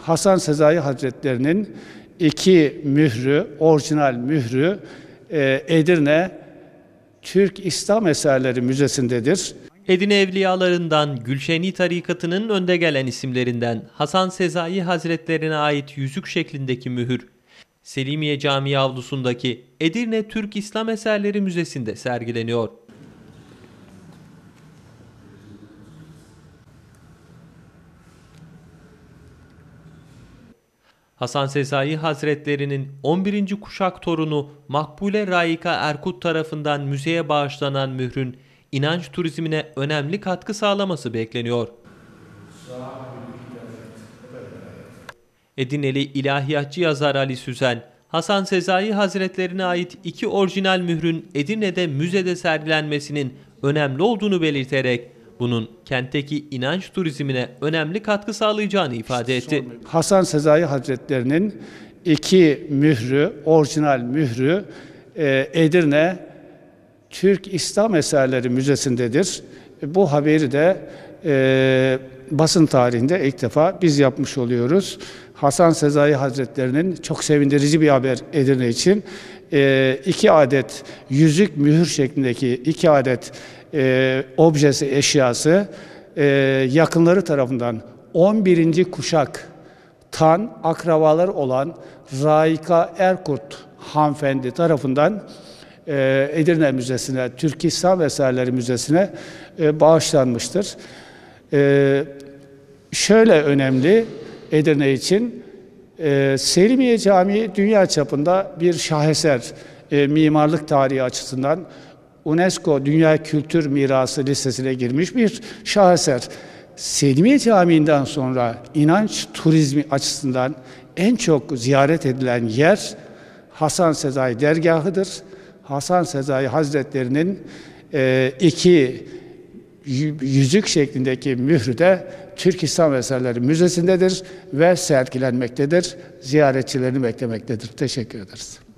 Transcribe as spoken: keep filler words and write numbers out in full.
Hasan Sezai Hazretleri'nin iki mührü, orijinal mührü e, Edirne Türk İslam Eserleri Müzesi'ndedir. Edirne Evliyalarından Gülşeni tarikatının önde gelen isimlerinden Hasan Sezai Hazretlerine ait yüzük şeklindeki mühür, Selimiye Camii avlusundaki Edirne Türk İslam Eserleri Müzesi'nde sergileniyor. Hasan Sezai Hazretleri'nin on birinci kuşak torunu Makbule Raika Erkut tarafından müzeye bağışlanan mührün inanç turizmine önemli katkı sağlaması bekleniyor. Edirneli ilahiyatçı yazar Ali Süzen, Hasan Sezai Hazretlerine ait iki orijinal mührün Edirne'de müzede sergilenmesinin önemli olduğunu belirterek bunun kentteki inanç turizmine önemli katkı sağlayacağını ifade etti. Hasan Sezai Hazretleri'nin iki mührü, orijinal mührü e, Edirne Türk İslam Eserleri Müzesi'ndedir. Bu haberi de e, basın tarihinde ilk defa biz yapmış oluyoruz. Hasan Sezai Hazretleri'nin çok sevindirici bir haber Edirne için. E, iki adet yüzük mühür şeklindeki iki adet e, objesi, eşyası e, yakınları tarafından on birinci kuşaktan akrabaları olan Raika Erkut hanımefendi tarafından Edirne Müzesi'ne, Türk İslam Eserleri Müzesi'ne bağışlanmıştır. Şöyle önemli Edirne için, Selimiye Camii dünya çapında bir şaheser, mimarlık tarihi açısından UNESCO Dünya Kültür Mirası listesine girmiş bir şaheser. Selimiye Camii'nden sonra inanç turizmi açısından en çok ziyaret edilen yer Hasan Sezai dergahıdır. Hasan Sezai Hazretleri'nin e, iki yüzük şeklindeki mührü de Türk İslam Eserleri Müzesi'ndedir ve sergilenmektedir. Ziyaretçilerini beklemektedir. Teşekkür ederiz.